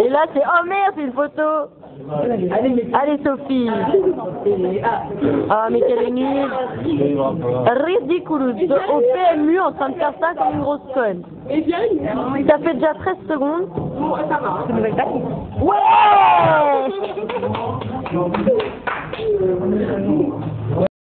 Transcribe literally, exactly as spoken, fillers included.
Et là, c'est... Oh merde, c'est une photo. Allez, Sophie. Ah, mais quelle est nulle. Ridicule. Au P M U, en train de faire ça comme une grosse conne. Ça fait déjà treize secondes. Bon, ça va. Ouais.